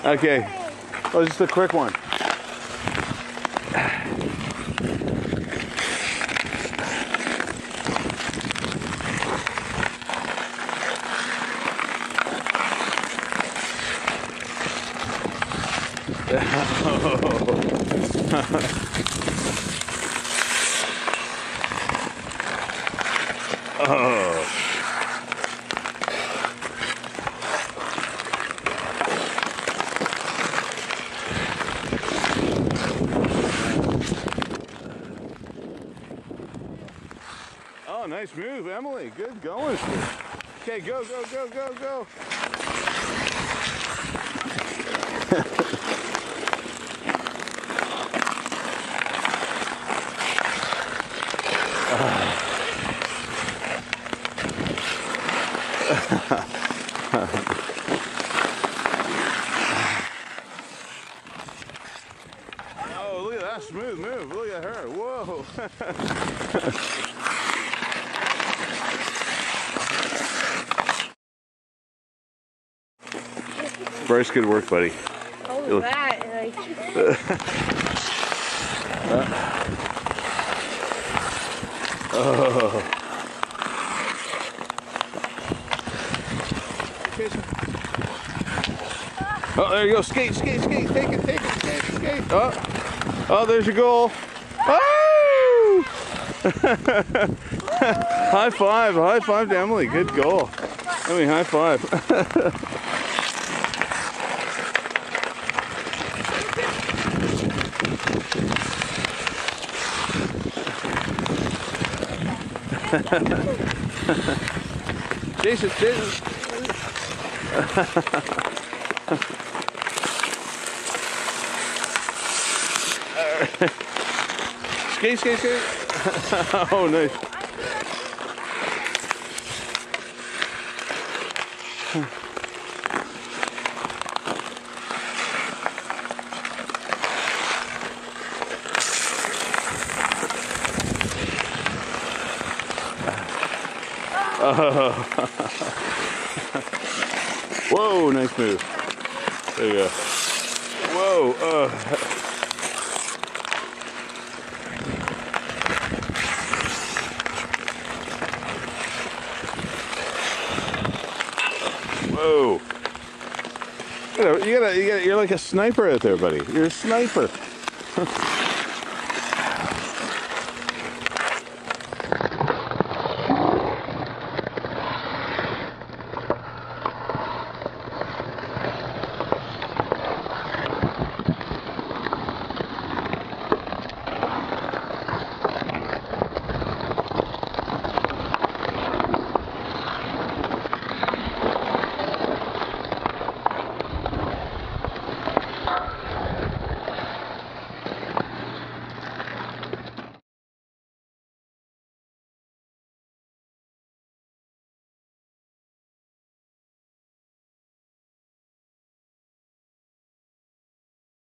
Okay. Oh, just a quick one. Oh. Oh, nice move, Emily. Good going. Okay, go, go, go, go, go. Oh, look at that smooth move. Look at her. Whoa. Bryce, good work, buddy. Oh, that. Oh. Oh, there you go. Skate, skate, skate. Take it, skate, skate. Oh, oh, there's your goal. Oh! High five to Emily. Good goal. Emily, high five. Jason. Skate, skate, skate. Oh, nice. Oh. Whoa, nice move. There you go. Whoa. Whoa. You're like a sniper out there, buddy. You're a sniper.